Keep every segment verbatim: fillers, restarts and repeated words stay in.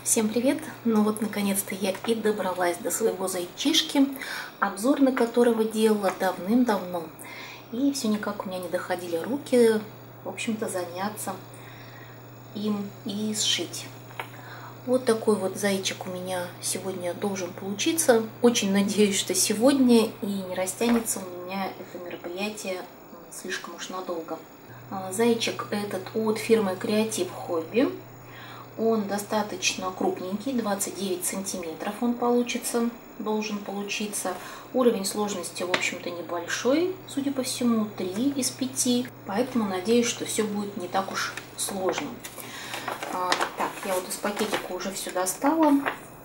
Всем привет! Ну вот наконец-то я и добралась до своего зайчишки, обзор на которого делала давным-давно. И все никак у меня не доходили руки, в общем-то, заняться им и сшить. Вот такой вот зайчик у меня сегодня должен получиться. Очень надеюсь, что сегодня и не растянется у меня это мероприятие слишком уж надолго. Зайчик этот от фирмы Creative Hobby. Он достаточно крупненький, двадцать девять сантиметров он получится, должен получиться. Уровень сложности, в общем-то, небольшой, судя по всему, три из пяти. Поэтому надеюсь, что все будет не так уж сложно. А, так, я вот из пакетика уже все достала.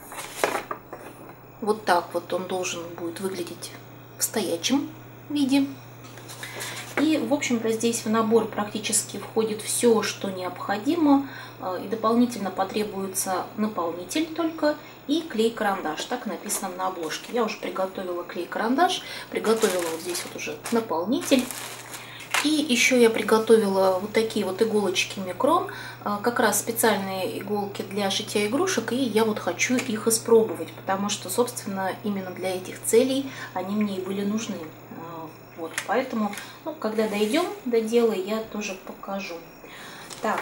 Вот так вот он должен будет выглядеть в стоячем виде. И, в общем-то, здесь в набор практически входит все, что необходимо. И дополнительно потребуется наполнитель только и клей-карандаш. Так написано на обложке. Я уже приготовила клей-карандаш, приготовила вот здесь вот уже наполнитель. И еще я приготовила вот такие вот иголочки микрон. Как раз специальные иголки для шитья игрушек. И я вот хочу их испробовать, потому что, собственно, именно для этих целей они мне и были нужны. Вот, поэтому, ну, когда дойдем до дела, я тоже покажу. Так,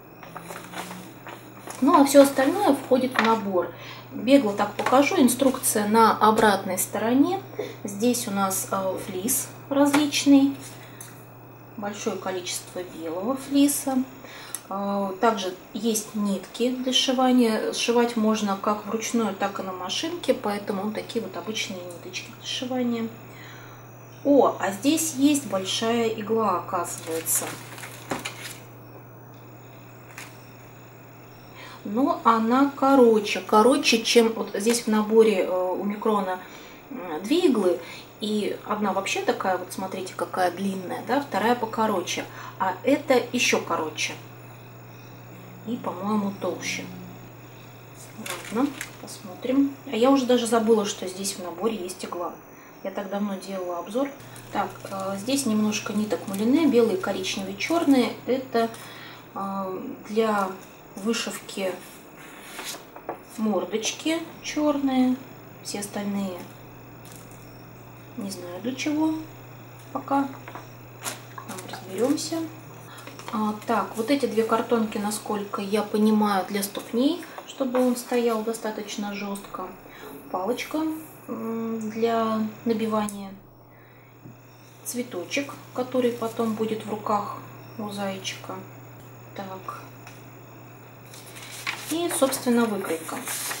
ну а все остальное входит в набор. Бегло так покажу. Инструкция на обратной стороне. Здесь у нас флис различный, большое количество белого флиса. Также есть нитки для сшивания. Сшивать можно как вручную, так и на машинке, поэтому такие вот обычные ниточки для сшивания. О, а здесь есть большая игла, оказывается. Но она короче, короче, чем вот здесь в наборе у микрона две иглы. И одна вообще такая, вот смотрите, какая длинная, да, вторая покороче. А это еще короче. И, по-моему, толще. Ладно, посмотрим. А я уже даже забыла, что здесь в наборе есть игла. Я так давно делала обзор. Так, здесь немножко ниток мулине, белые, коричневые, черные. Это для вышивки мордочки черные. Все остальные не знаю для чего пока. Там разберемся. А, так, вот эти две картонки, насколько я понимаю, для ступней, чтобы он стоял достаточно жестко. Палочка для набивания, цветочек, который потом будет в руках у зайчика. Так. И, собственно, выкройка.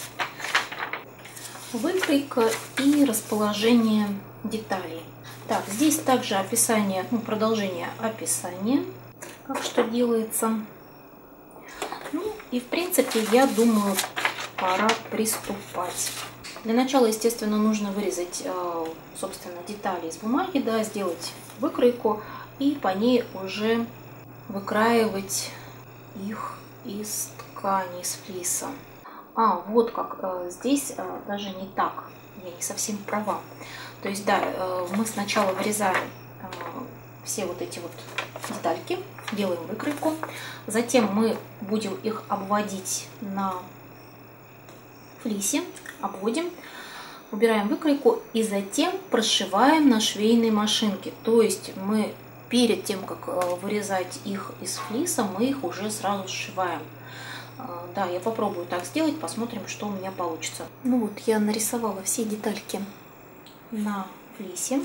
Выкройка и расположение деталей. Так, здесь также описание, ну, продолжение описания, как что делается. Ну, и, в принципе, я думаю, пора приступать. Для начала, естественно, нужно вырезать, собственно, детали из бумаги, да, сделать выкройку и по ней уже выкраивать их из ткани, из флиса. А, вот как, здесь даже не так, я не совсем права. То есть, да, мы сначала вырезаем все вот эти вот детальки, делаем выкройку, затем мы будем их обводить на флисе, обводим, убираем выкройку и затем прошиваем на швейной машинке. То есть мы перед тем, как вырезать их из флиса, мы их уже сразу сшиваем. Да, я попробую так сделать, посмотрим, что у меня получится. Ну вот, я нарисовала все детальки на флисе.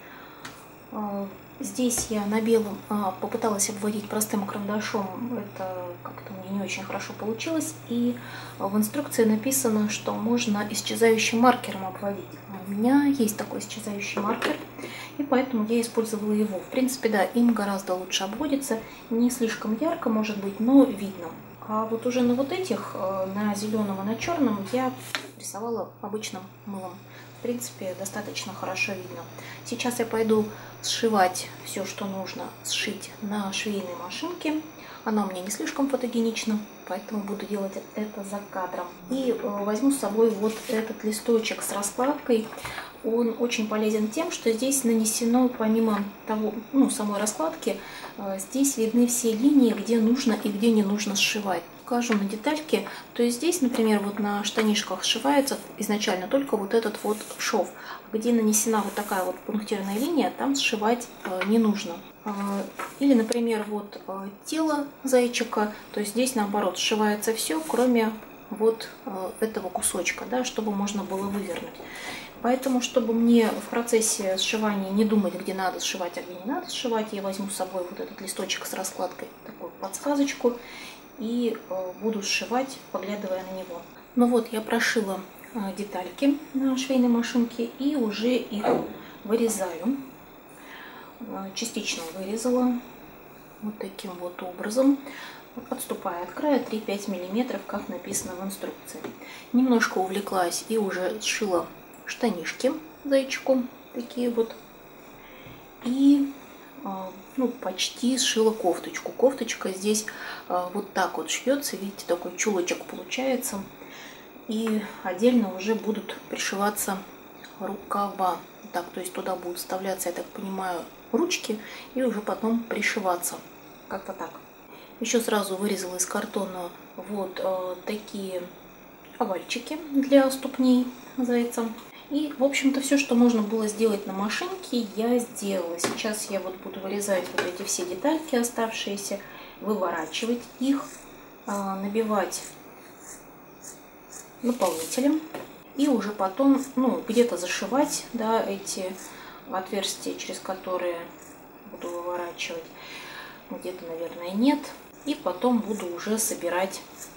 Здесь я на белом а, попыталась обводить простым карандашом, это как-то мне не очень хорошо получилось. И в инструкции написано, что можно исчезающим маркером обводить. У меня есть такой исчезающий маркер, и поэтому я использовала его. В принципе, да, им гораздо лучше обводится, не слишком ярко, может быть, но видно. А вот уже на вот этих, на зеленом и на черном, я рисовала обычным мылом. В принципе, достаточно хорошо видно. Сейчас я пойду сшивать все, что нужно сшить на швейной машинке. Она у меня не слишком фотогенична, поэтому буду делать это за кадром. И возьму с собой вот этот листочек с раскладкой. Он очень полезен тем, что здесь нанесено, помимо того, ну, самой раскладки, здесь видны все линии, где нужно и где не нужно сшивать. покажу на детальке. То есть здесь, например, вот на штанишках сшивается изначально только вот этот вот шов. Где нанесена вот такая вот пунктирная линия, там сшивать не нужно. Или, например, вот тело зайчика, то есть здесь наоборот сшивается все, кроме вот этого кусочка, да, чтобы можно было вывернуть. Поэтому, чтобы мне в процессе сшивания не думать, где надо сшивать, а где не надо сшивать, я возьму с собой вот этот листочек с раскладкой, такую подсказочку, и буду сшивать, поглядывая на него. Ну вот, я прошила детальки на швейной машинке и уже их вырезаю. Частично вырезала вот таким вот образом, отступая от края три-пять миллиметров, как написано в инструкции. Немножко увлеклась и уже сшила штанишки зайчику, такие вот, и ну, почти сшила кофточку. Кофточка здесь вот так вот шьется, видите, такой чулочек получается, и отдельно уже будут пришиваться рукава. Так, то есть туда будут вставляться, я так понимаю, ручки и уже потом пришиваться. Как-то так. Еще сразу вырезала из картона вот э, такие овальчики для ступней зайца. И, в общем-то, все, что можно было сделать на машинке, я сделала. Сейчас я вот буду вырезать вот эти все детальки оставшиеся, выворачивать их, э, набивать наполнителем. И уже потом, ну, где-то зашивать, да, эти отверстия, через которые буду выворачивать. Где-то, наверное, нет. И потом буду уже собирать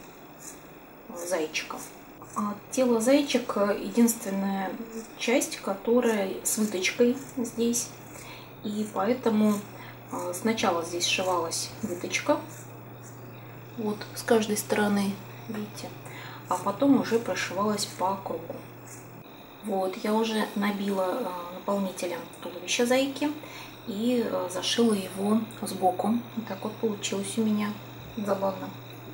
зайчика. Тело зайчика единственная часть, которая с выточкой здесь. И поэтому сначала здесь сшивалась выточка. Вот с каждой стороны, видите. А потом уже прошивалась по кругу. Вот, я уже набила наполнителем туловища зайки и зашила его сбоку. Вот так вот получилось у меня. Забавно.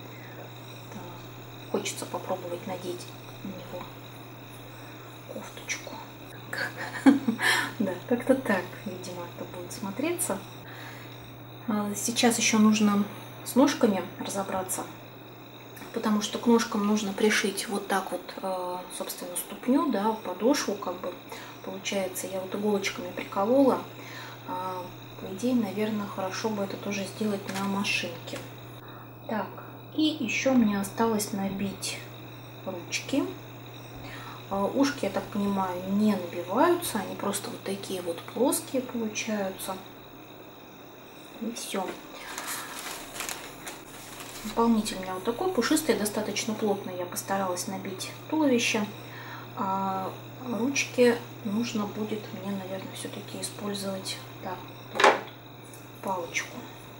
Так, хочется попробовать надеть на него кофточку. Да, как-то так, видимо, это будет смотреться. Сейчас еще нужно с ножками разобраться. Потому что к ножкам нужно пришить вот так вот, собственно, ступню, да, подошву, как бы, получается, я вот иголочками приколола. По идее, наверное, хорошо бы это тоже сделать на машинке. Так, и еще мне осталось набить ручки. Ушки, я так понимаю, не набиваются, они просто вот такие вот плоские получаются. И все. Наполнитель у меня вот такой пушистый, достаточно плотно я постаралась набить туловище. А ручки нужно будет мне, наверное, все-таки использовать, да, вот палочку.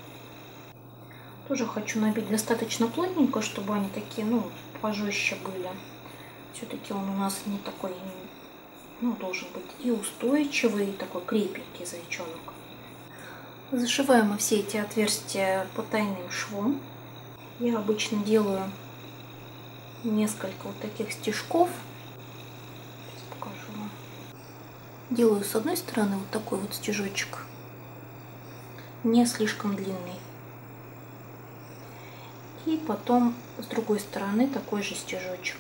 Тоже хочу набить достаточно плотненько, чтобы они такие, ну, пожестче были. Все-таки он у нас не такой, ну, должен быть и устойчивый, и такой крепенький зайчонок. Зашиваем мы все эти отверстия потайным швом. Я обычно делаю несколько вот таких стежков. Сейчас покажу вам. Делаю с одной стороны вот такой вот стежочек, не слишком длинный. И потом с другой стороны такой же стежочек.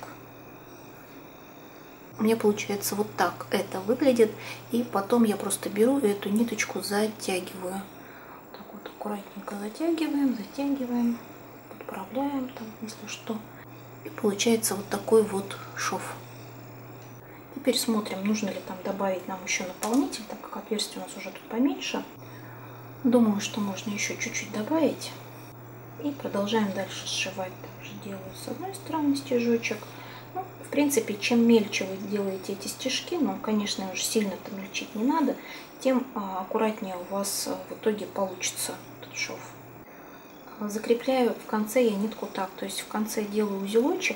У меня получается вот так это выглядит. И потом я просто беру эту ниточку, затягиваю. Так вот аккуратненько затягиваем, затягиваем. Подправляем там, если что. И получается вот такой вот шов. Теперь смотрим, нужно ли там добавить нам еще наполнитель, так как отверстие у нас уже тут поменьше. Думаю, что можно еще чуть-чуть добавить. И продолжаем дальше сшивать. Также делаю с одной стороны стежочек. Ну, в принципе, чем мельче вы делаете эти стежки, но, конечно, уже сильно-то мельчить не надо, тем аккуратнее у вас в итоге получится этот шов. Закрепляю в конце я нитку так, то есть в конце делаю узелочек,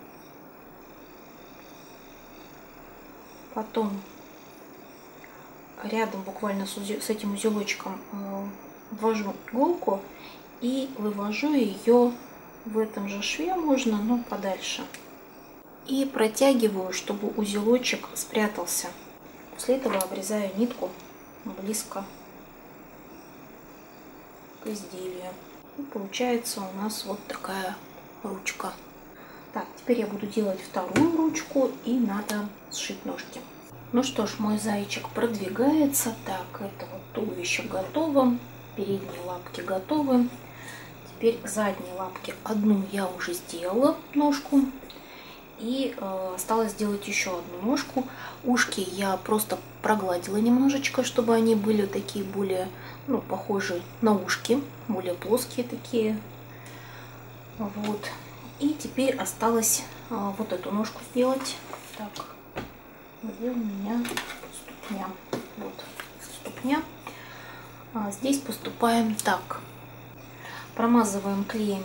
потом рядом буквально с, узел, с этим узелочком ввожу иголку и вывожу ее в этом же шве, можно, но подальше. И протягиваю, чтобы узелочек спрятался. После этого обрезаю нитку близко к изделию. И получается у нас вот такая ручка. Так, теперь я буду делать вторую ручку, и надо сшить ножки. Ну что ж, мой зайчик продвигается. Так, это вот туловище готово, передние лапки готовы. Теперь задние лапки. Одну я уже сделала, ножку. И э, осталось сделать еще одну ножку. Ушки я просто прогладила немножечко, чтобы они были такие более, ну, похожие на ушки, более плоские такие. Вот. И теперь осталось э, вот эту ножку сделать. Так, где у меня ступня? Вот ступня. А здесь поступаем так. Промазываем клеем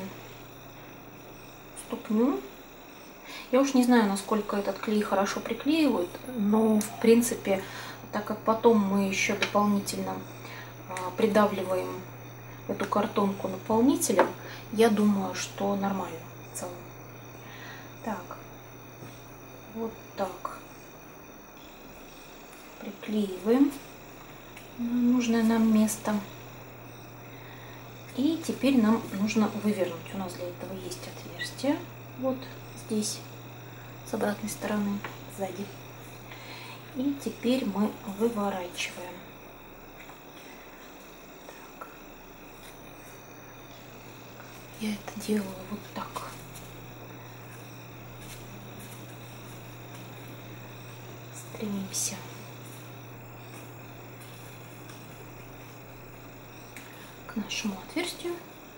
ступню. Я уж не знаю, насколько этот клей хорошо приклеивает, но в принципе, так как потом мы еще дополнительно придавливаем эту картонку наполнителем, я думаю, что нормально в целом. Так, вот так приклеиваем на нужное нам место. И теперь нам нужно вывернуть. У нас для этого есть отверстие. Вот здесь, с обратной стороны, сзади. И теперь мы выворачиваем. Так. Я это делаю вот так. Стремимся к нашему отверстию.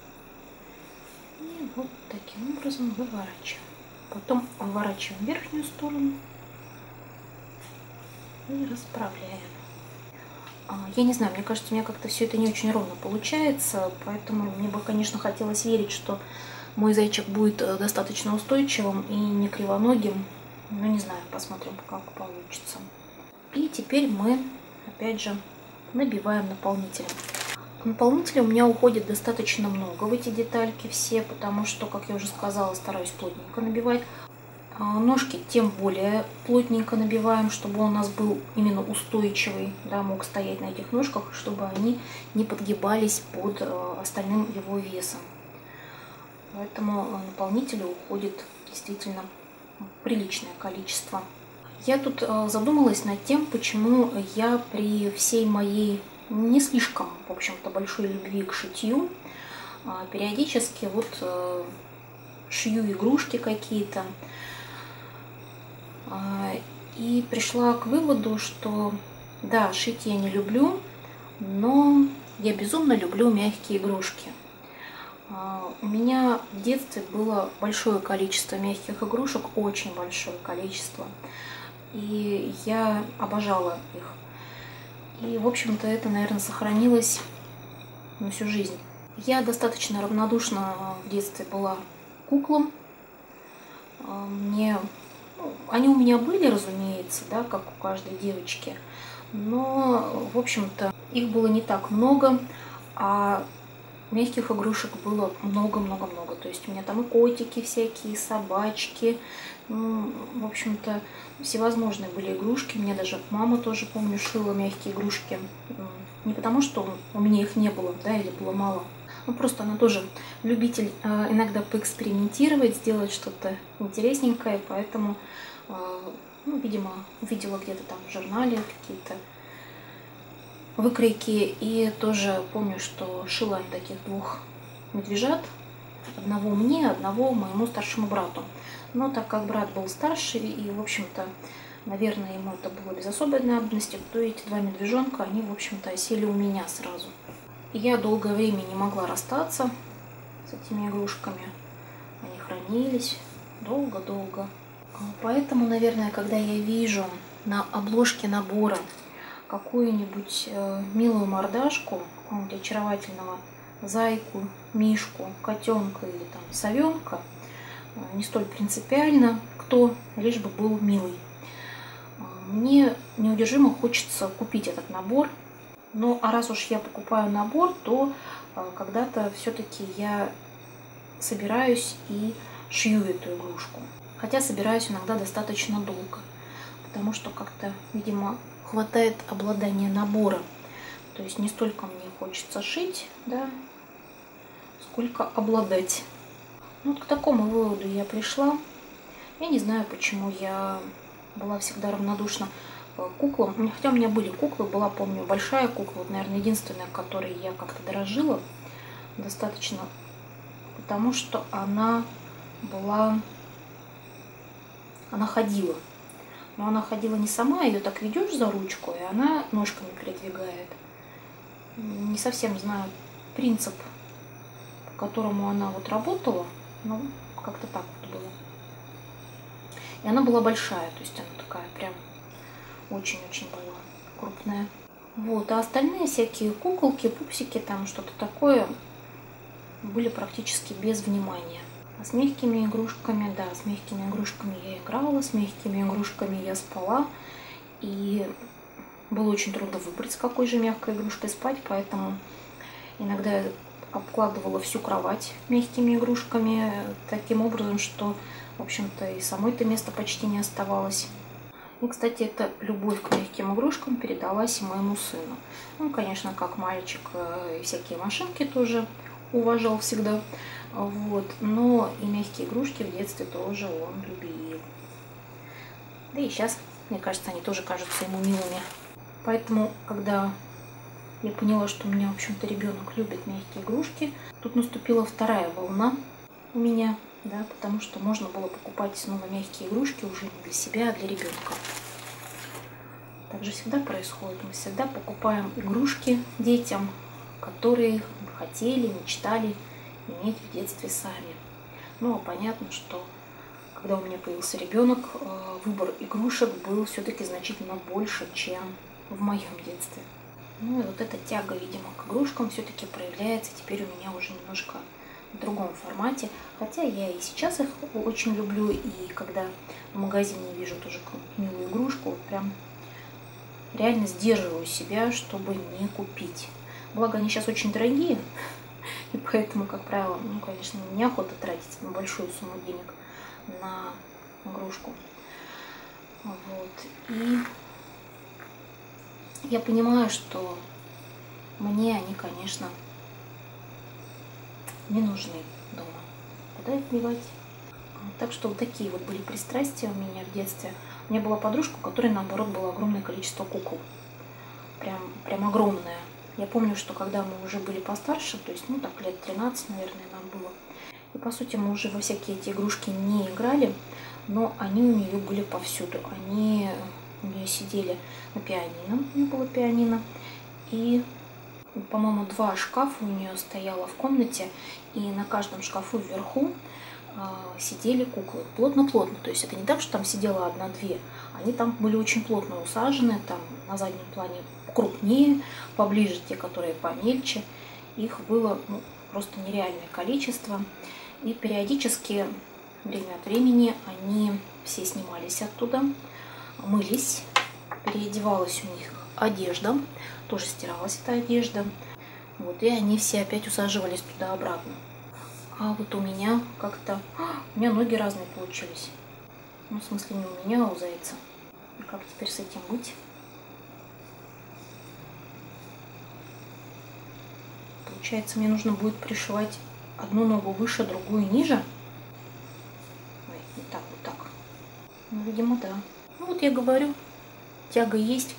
И вот таким образом выворачиваем. Потом выворачиваем верхнюю сторону и расправляем. Я не знаю, мне кажется, у меня как-то все это не очень ровно получается, поэтому мне бы, конечно, хотелось верить, что мой зайчик будет достаточно устойчивым и не кривоногим. Но не знаю, посмотрим, как получится. И теперь мы, опять же, набиваем наполнителем. Наполнителя у меня уходит достаточно много в эти детальки все, потому что, как я уже сказала, стараюсь плотненько набивать. Ножки тем более плотненько набиваем, чтобы он у нас был именно устойчивый, да, мог стоять на этих ножках, чтобы они не подгибались под остальным его весом. Поэтому наполнителя уходит действительно приличное количество. Я тут задумалась над тем, почему я при всей моей не слишком, в общем-то, большой любви к шитью периодически вот шью игрушки какие-то. И пришла к выводу, что да, шить я не люблю, но я безумно люблю мягкие игрушки. У меня в детстве было большое количество мягких игрушек, очень большое количество. И я обожала их. И, в общем-то, это, наверное, сохранилось на всю жизнь. Я достаточно равнодушна в детстве была к куклам. Мне... Ну, они у меня были, разумеется, да, как у каждой девочки. Но, в общем-то, их было не так много, а мягких игрушек было много-много-много. То есть у меня там и котики всякие, и собачки. Ну, в общем-то, всевозможные были игрушки. Мне даже мама тоже, помню, шила мягкие игрушки. Не потому, что у меня их не было, да, или было мало. Ну, просто она тоже любитель э, иногда поэкспериментировать, сделать что-то интересненькое. Поэтому, э, ну, видимо, увидела где-то там в журнале какие-то выкройки. И тоже помню, что шила таких двух медвежат. Одного мне, одного моему старшему брату. Но так как брат был старше и, в общем-то, наверное, ему это было без особой надобности, то эти два медвежонка, они, в общем-то, осели у меня сразу. И я долгое время не могла расстаться с этими игрушками. Они хранились долго-долго. Поэтому, наверное, когда я вижу на обложке набора какую-нибудь э, милую мордашку, какого-нибудь очаровательного зайку, мишку, котенка или там совенка, не столь принципиально, кто, лишь бы был милый. Мне неудержимо хочется купить этот набор. Ну, а раз уж я покупаю набор, то когда-то все-таки я собираюсь и шью эту игрушку. Хотя собираюсь иногда достаточно долго, потому что как-то, видимо, хватает обладания набора. То есть не столько мне хочется шить, да, сколько обладать. Ну, вот к такому выводу я пришла. Я не знаю, почему я была всегда равнодушна к куклам. Хотя у меня были куклы, была, помню, большая кукла, вот, наверное, единственная, которой я как-то дорожила достаточно, потому что она была, она ходила. Но она ходила не сама, ее так ведешь за ручку, и она ножками передвигает. Не совсем знаю принцип, по которому она вот работала, но как-то так вот было. И она была большая, то есть она такая прям очень-очень была крупная. Вот, а остальные всякие куколки, пупсики, там что-то такое были практически без внимания. А с мягкими игрушками, да, с мягкими игрушками я играла, с мягкими игрушками я спала. И было очень трудно выбрать, с какой же мягкой игрушкой спать, поэтому иногда я обкладывала всю кровать мягкими игрушками таким образом, что, в общем-то, и самой-то места почти не оставалось. И, кстати, эта любовь к мягким игрушкам передалась и моему сыну. Ну, конечно, как мальчик, и всякие машинки тоже уважал всегда. Вот. Но и мягкие игрушки в детстве тоже он любил. Да и сейчас, мне кажется, они тоже кажутся ему милыми. Поэтому, когда я поняла, что у меня, в общем-то, ребенок любит мягкие игрушки, тут наступила вторая волна у меня, да, потому что можно было покупать снова мягкие игрушки уже не для себя, а для ребенка. Так же всегда происходит. Мы всегда покупаем игрушки детям, которые хотели, мечтали иметь в детстве сами. Ну, а понятно, что когда у меня появился ребенок, выбор игрушек был все-таки значительно больше, чем в моем детстве. Ну и вот эта тяга, видимо, к игрушкам все-таки проявляется теперь у меня уже немножко в другом формате. Хотя я и сейчас их очень люблю, и когда в магазине вижу тоже какую-нибудь милую игрушку, вот прям реально сдерживаю себя, чтобы не купить. Благо, они сейчас очень дорогие, и поэтому, как правило, ну, конечно, неохота тратить на большую сумму денег на игрушку. Вот. И я понимаю, что мне они, конечно, не нужны дома. Куда их девать? Так что вот такие вот были пристрастия у меня в детстве. У меня была подружка, у которой, наоборот, было огромное количество кукол. Прям, прям огромное. Я помню, что когда мы уже были постарше, то есть, ну, так, лет тринадцать, наверное, нам было. И, по сути, мы уже во всякие эти игрушки не играли, но они у нее были повсюду. Они у нее сидели на пианино, у нее было пианино, и, по-моему, два шкафа у нее стояло в комнате, и на каждом шкафу вверху э, сидели куклы. Плотно-плотно, то есть это не так, что там сидела одна-две, они там были очень плотно усажены, там на заднем плане крупнее, поближе те, которые помельче. Их было, ну, просто нереальное количество. И периодически, время от времени, они все снимались оттуда, мылись, переодевалась у них одежда, тоже стиралась эта одежда. Вот, и они все опять усаживались туда-обратно. А вот у меня как-то... У меня ноги разные получились. Ну, в смысле, не у меня, а у зайца. И как теперь с этим быть? Получается, мне нужно будет пришивать одну ногу выше, другую ниже. Ой, не так, вот так. Ну, видимо, да. Ну, вот я говорю, тяга есть,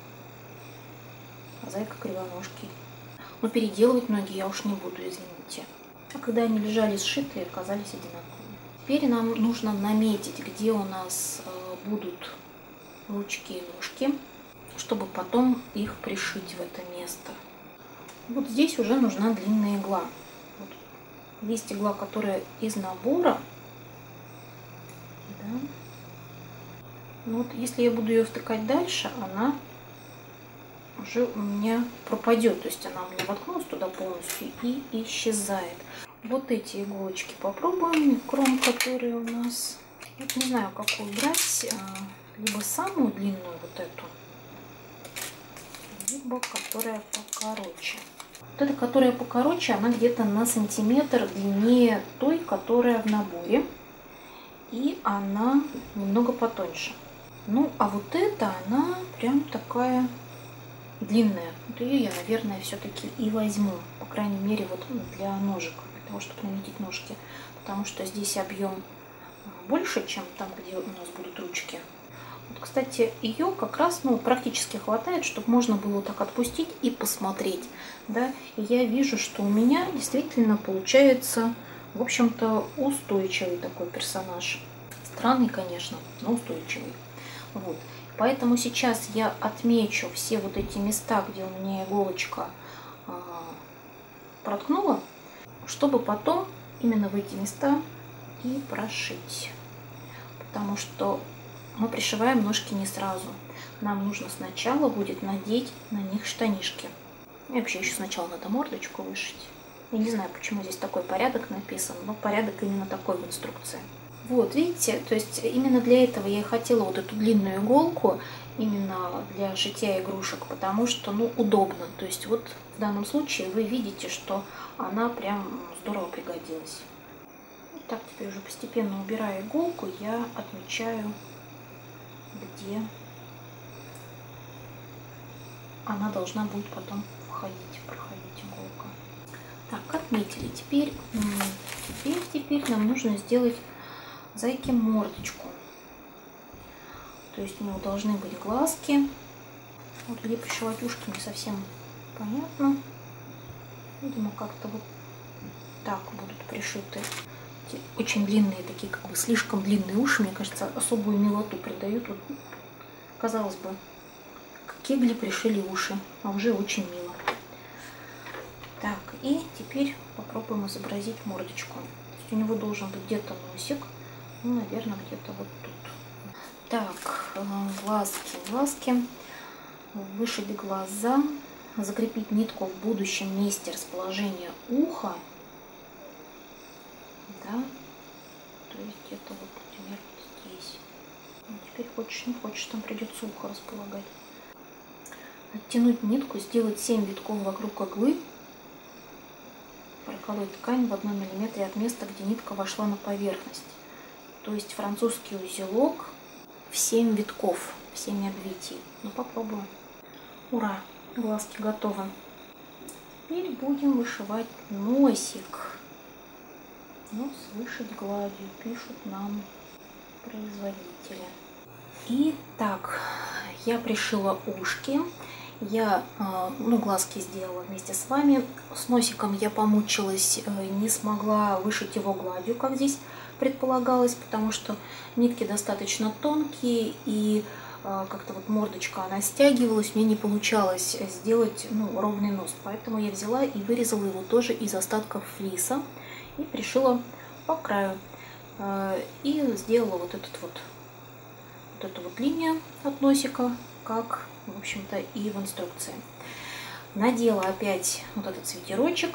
а зайка кривоножки. Но переделывать ноги я уж не буду, извините. А когда они лежали сшитые, оказались одинаковыми. Теперь нам нужно наметить, где у нас будут ручки и ножки, чтобы потом их пришить в это место. Вот здесь уже нужна длинная игла. Вот. Есть игла, которая из набора. Да. Но вот если я буду ее втыкать дальше, она уже у меня пропадет. То есть она у меня воткнулась туда полностью и исчезает. Вот эти иголочки попробуем. Микрон, который у нас... Вот не знаю, какую брать. Либо самую длинную вот эту, либо которая покороче. Вот эта, которая покороче, она где-то на сантиметр длиннее той, которая в наборе. И она немного потоньше. Ну, а вот эта, она прям такая длинная. Вот ее я, наверное, все-таки и возьму. По крайней мере, вот для ножек. Для того, чтобы наметить ножки. потому что здесь объем больше, чем там, где у нас будут ручки. Вот, кстати, ее как раз ну, практически хватает, чтобы можно было так отпустить и посмотреть. Да? И я вижу, что у меня действительно получается, в общем-то, устойчивый такой персонаж. Странный, конечно, но устойчивый. Вот. Поэтому сейчас я отмечу все вот эти места, где у меня иголочка э, проткнула, чтобы потом именно в эти места и прошить. Потому что мы пришиваем ножки не сразу. Нам нужно сначала будет надеть на них штанишки. И вообще еще сначала надо мордочку вышить. Я не знаю, почему здесь такой порядок написан, но порядок именно такой в инструкции. Вот, видите, то есть именно для этого я и хотела вот эту длинную иголку, именно для шитья игрушек, потому что, ну, удобно. То есть вот в данном случае вы видите, что она прям здорово пригодилась. Так, теперь уже постепенно убирая иголку, я отмечаю, где она должна будет потом входить, проходить иголка. Так, отметили. Теперь, теперь, теперь нам нужно сделать зайке мордочку. То есть у него должны быть глазки. Вот где пришивать ушки, не совсем понятно. Видимо, как-то вот так будут пришиты. Очень длинные, такие как бы слишком длинные уши, мне кажется, особую милоту придают. Вот, казалось бы, к кегле пришили уши, а уже очень мило. Так, и теперь попробуем изобразить мордочку. То есть у него должен быть где-то носик, ну, наверное, где-то вот тут. Так, глазки, глазки, вышить глаза, закрепить нитку в будущем месте расположения уха. Да, то есть где-то вот, например, вот здесь. Ну, теперь хочешь, не хочешь, там придется ухо располагать. Оттянуть нитку, сделать семь витков вокруг иглы, проколоть ткань в одном миллиметре от места, где нитка вошла на поверхность. То есть французский узелок в семь витков, в семь обвитий. Ну, попробуем. Ура, глазки готовы. Теперь будем вышивать носик. Нос вышить гладью, пишут нам производители. Итак, я пришила ушки. Я ну, глазки сделала вместе с вами. С носиком я помучилась, не смогла вышить его гладью, как здесь предполагалось, потому что нитки достаточно тонкие, и как-то вот мордочка, она стягивалась, мне не получалось сделать ну, ровный нос. Поэтому я взяла и вырезала его тоже из остатков флиса и пришила по краю. И сделала вот этот вот, вот эту вот линию от носика, как, в общем-то, и в инструкции. Надела опять вот этот свитерочек.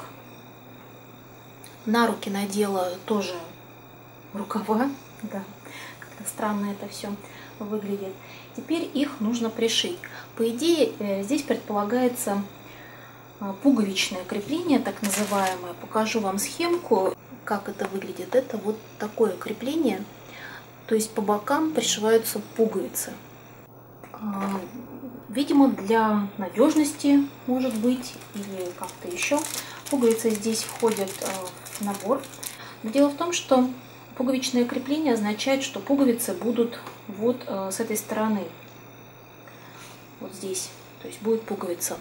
На руки надела тоже рукава. Да, как-то странно это все выглядит. Теперь их нужно пришить. По идее, здесь предполагается пуговичное крепление, так называемое. Покажу вам схемку, как это выглядит. Это вот такое крепление. То есть по бокам пришиваются пуговицы. Видимо, для надежности, может быть, или как-то еще. Пуговицы здесь входят в набор. Но дело в том, что пуговичное крепление означает, что пуговицы будут вот с этой стороны. Вот здесь. То есть будет пуговица.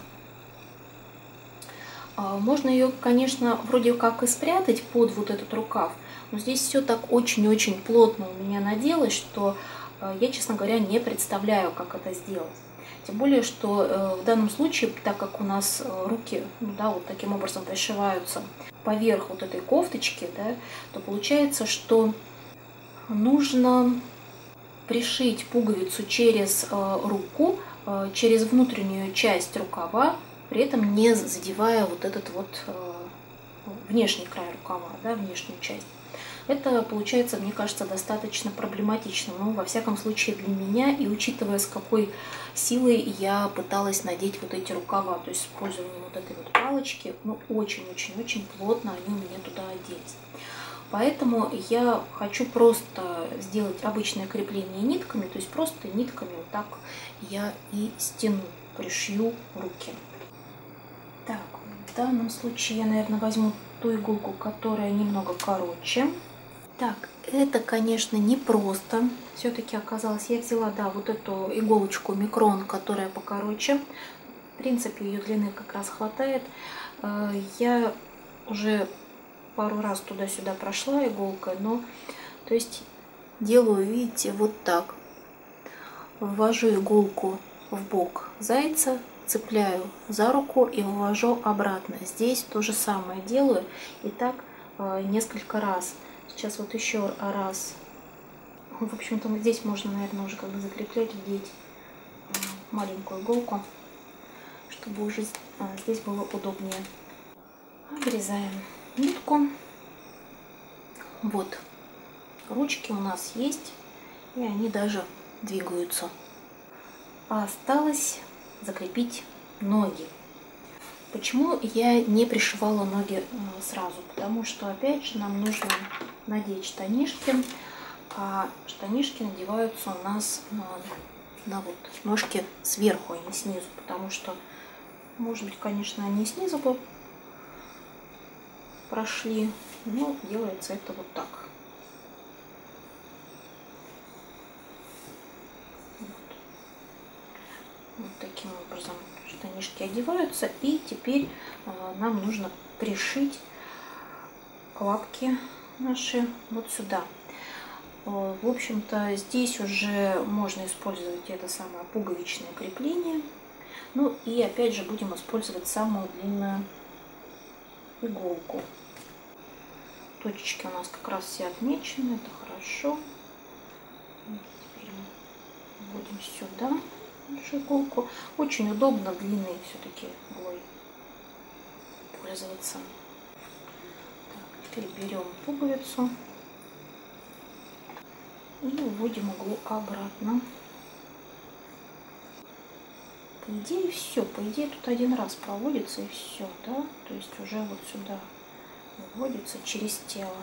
Можно ее, конечно, вроде как и спрятать под вот этот рукав. Но здесь все так очень-очень плотно у меня наделось, что я, честно говоря, не представляю, как это сделать. Тем более, что в данном случае, так как у нас руки ну, да, вот таким образом пришиваются поверх вот этой кофточки, да, то получается, что нужно пришить пуговицу через руку, через внутреннюю часть рукава, при этом не задевая вот этот вот внешний край рукава, да, внешнюю часть. Это получается, мне кажется, достаточно проблематично, но во всяком случае для меня, и учитывая, с какой силой я пыталась надеть вот эти рукава, то есть с использованием вот этой вот палочки, ну очень-очень-очень плотно они у меня туда оделись. Поэтому я хочу просто сделать обычное крепление нитками, то есть просто нитками вот так я и стяну, пришью руки. Так, в данном случае я, наверное, возьму ту иголку, которая немного короче. Так, это, конечно, не просто. Все-таки оказалось, я взяла, да, вот эту иголочку микрон, которая покороче. В принципе, ее длины как раз хватает. Я уже пару раз туда-сюда прошла иголкой, но, то есть, делаю, видите, вот так. Ввожу иголку в бок зайца, цепляю за руку и вывожу обратно. Здесь то же самое делаю, и так несколько раз. Сейчас вот еще раз. В общем-то, здесь можно, наверное, уже как бы закреплять, вдеть маленькую иголку, чтобы уже здесь было удобнее. Обрезаем нитку. Вот, ручки у нас есть, и они даже двигаются. А осталось закрепить ноги. Почему я не пришивала ноги сразу? Потому что, опять же, нам нужно надеть штанишки, а штанишки надеваются у нас на, на вот ножки сверху, а не снизу, потому что, может быть, конечно, они снизу бы прошли, но делается это вот так. Вот, вот таким образом штанишки одеваются, и теперь э, нам нужно пришить лапки наши вот сюда. Э, в общем-то, здесь уже можно использовать это самое пуговичное крепление. Ну и опять же будем использовать самую длинную иголку. Точечки у нас как раз все отмечены, это хорошо. Теперь мы вводим сюда нашу иголку. Очень удобно длинной все-таки иглой пользоваться. Так, теперь берем пуговицу и вводим иглу обратно. По идее все, по идее тут один раз проводится и все, да, то есть уже вот сюда вводится через тело.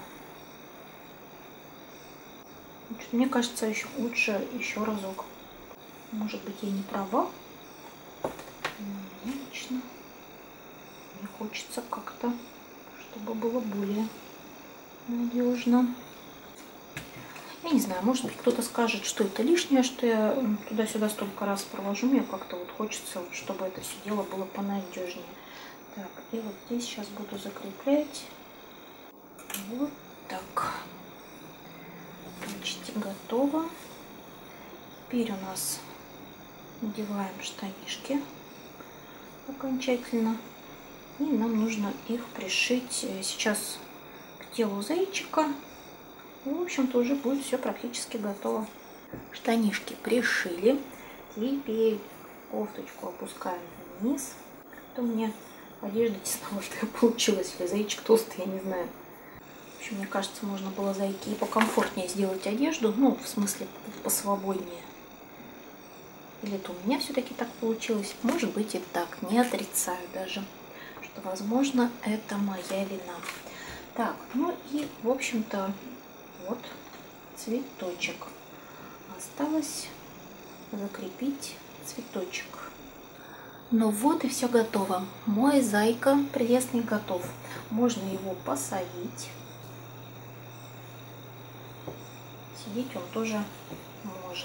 Мне кажется, еще лучше еще разок. Может быть, я не права. Мне лично мне хочется как-то, чтобы было более надежно. Я не знаю, может быть, кто-то скажет, что это лишнее, что я туда-сюда столько раз провожу. Мне как-то вот хочется, чтобы это все дело было понадежнее. Так, и вот здесь сейчас буду закреплять. Вот так. Почти готово. Теперь у нас надеваем штанишки окончательно. И нам нужно их пришить сейчас к телу зайчика. И, в общем-то, уже будет все практически готово. Штанишки пришили. Теперь кофточку опускаем вниз. Как-то у меня одежда тесноватая получилась. Или зайчик толстый, я не знаю. В общем, мне кажется, можно было зайке и покомфортнее сделать одежду. Ну, в смысле, посвободнее. Или это у меня все-таки так получилось. Может быть и так. Не отрицаю даже, что, возможно, это моя вина. Так, ну и, в общем-то, вот цветочек. Осталось закрепить цветочек. Ну вот и все готово. Мой зайка прелестный готов. Можно его посадить. Сидеть он тоже может.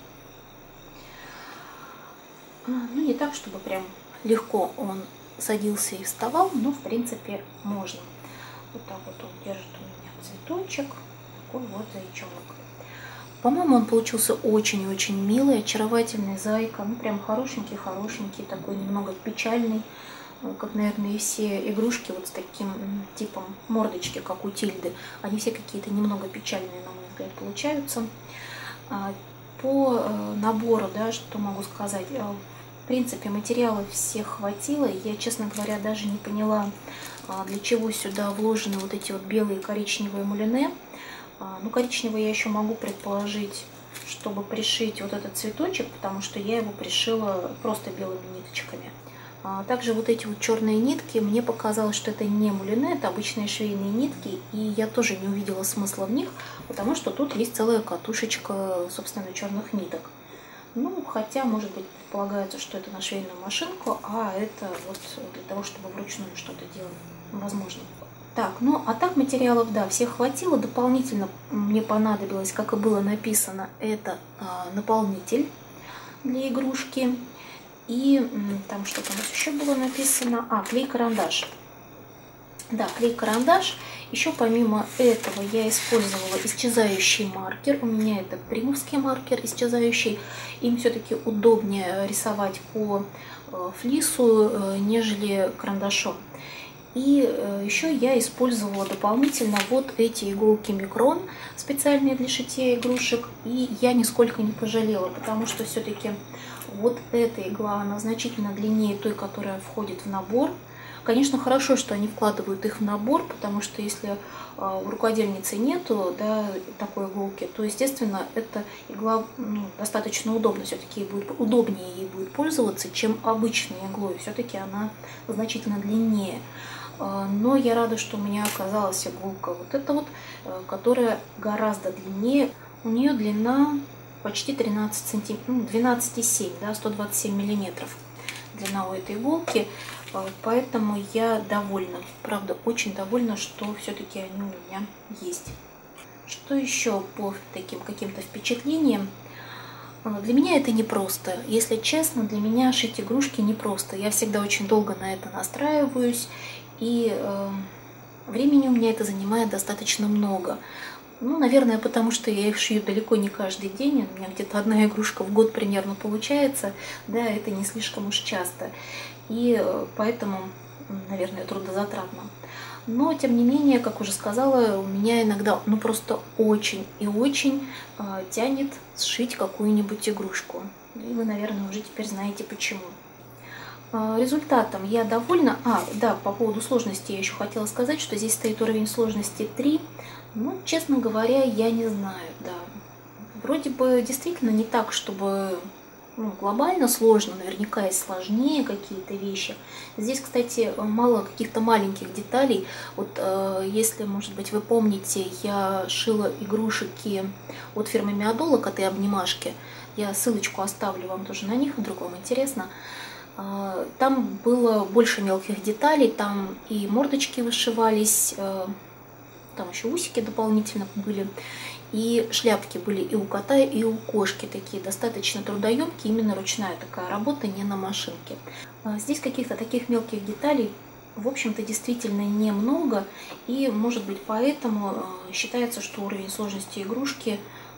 Ну, не так, чтобы прям легко он садился и вставал, но, в принципе, можно. Вот так вот он держит у меня цветочек. Такой вот зайчонок. По-моему, он получился очень-очень милый, очаровательный зайка. Ну, прям хорошенький-хорошенький, такой немного печальный. Как, наверное, и все игрушки вот с таким типом мордочки, как у Тильды. Они все какие-то немного печальные, на мой взгляд, получаются. По набору, да, что могу сказать, в принципе, материалов всех хватило. Я, честно говоря, даже не поняла, для чего сюда вложены вот эти вот белые и коричневые мулине. Ну, коричневый я еще могу предположить, чтобы пришить вот этот цветочек, потому что я его пришила просто белыми ниточками. Также вот эти вот черные нитки, мне показалось, что это не мулине, это обычные швейные нитки, и я тоже не увидела смысла в них, потому что тут есть целая катушечка, собственно, черных ниток. Ну, хотя, может быть, предполагается, что это на швейную машинку, а это вот для того, чтобы вручную что-то делать. Возможно. Так, ну а так материалов, да, всех хватило. Дополнительно мне понадобилось, как и было написано, это а, наполнитель для игрушки. И там что-то у нас еще было написано. А, клей-карандаш. Да, клей-карандаш. Еще помимо этого я использовала исчезающий маркер. У меня это примовский маркер исчезающий. Им все-таки удобнее рисовать по флису, нежели карандашом. И еще я использовала дополнительно вот эти иголки микрон, специальные для шитья игрушек. И я нисколько не пожалела, потому что все-таки вот эта игла, она значительно длиннее той, которая входит в набор. Конечно, хорошо, что они вкладывают их в набор, потому что если у рукодельницы нету, да, такой иголки, то, естественно, эта игла, ну, достаточно удобна. Все-таки будет удобнее ей будет пользоваться, чем обычной иглой. Все-таки она значительно длиннее. Но я рада, что у меня оказалась иголка вот эта вот, которая гораздо длиннее. У нее длина почти тринадцать сантиметров, ну, двенадцать и семь, да, сто двадцать семь миллиметров длина у этой иголки. Поэтому я довольна, правда, очень довольна, что все-таки они у меня есть. Что еще по таким каким-то впечатлениям? Для меня это непросто. Если честно, для меня шить игрушки непросто. Я всегда очень долго на это настраиваюсь, и э, времени у меня это занимает достаточно много. Ну, наверное, потому что я их шью далеко не каждый день. У меня где-то одна игрушка в год примерно получается. Да, это не слишком уж часто. И поэтому, наверное, трудозатратно. Но, тем не менее, как уже сказала, у меня иногда, ну, просто очень и очень э, тянет сшить какую-нибудь игрушку. И вы, наверное, уже теперь знаете почему. Э, результатом я довольна. А, да, по поводу сложности я еще хотела сказать, что здесь стоит уровень сложности три. Ну, честно говоря, я не знаю, да. Вроде бы действительно не так, чтобы... Ну, глобально сложно, наверняка есть сложнее какие-то вещи. Здесь, кстати, мало каких-то маленьких деталей. Вот э, если, может быть, вы помните, я шила игрушки от фирмы Миадола, коты-обнимашки. Я ссылочку оставлю вам тоже на них, вдруг вам интересно. Э, там было больше мелких деталей, там и мордочки вышивались, э, там еще усики дополнительно были. И шляпки были и у кота, и у кошки, такие достаточно трудоемкие, именно ручная такая работа, не на машинке. Здесь каких-то таких мелких деталей, в общем-то, действительно немного, и, может быть, поэтому считается, что уровень сложности игрушки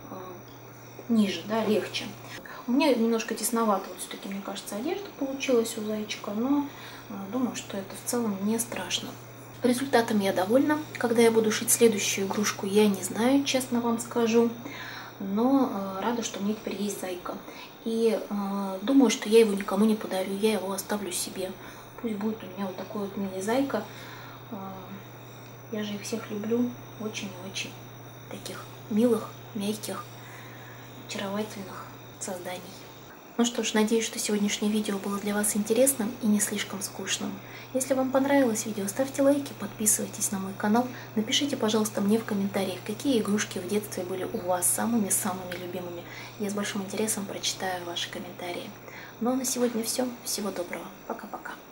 ниже, да, легче. У меня немножко тесновато, вот все-таки, мне кажется, одежда получилась у зайчика, но думаю, что это в целом не страшно. Результатом я довольна. Когда я буду шить следующую игрушку, я не знаю, честно вам скажу. Но э, рада, что у меня теперь есть зайка. И э, думаю, что я его никому не подарю, я его оставлю себе. Пусть будет у меня вот такой вот мини-зайка. Э, я же их всех люблю. Очень и очень таких милых, мягких, очаровательных созданий. Ну что ж, надеюсь, что сегодняшнее видео было для вас интересным и не слишком скучным. Если вам понравилось видео, ставьте лайки, подписывайтесь на мой канал. Напишите, пожалуйста, мне в комментариях, какие игрушки в детстве были у вас самыми-самыми любимыми. Я с большим интересом прочитаю ваши комментарии. Ну а на сегодня все. Всего доброго. Пока-пока.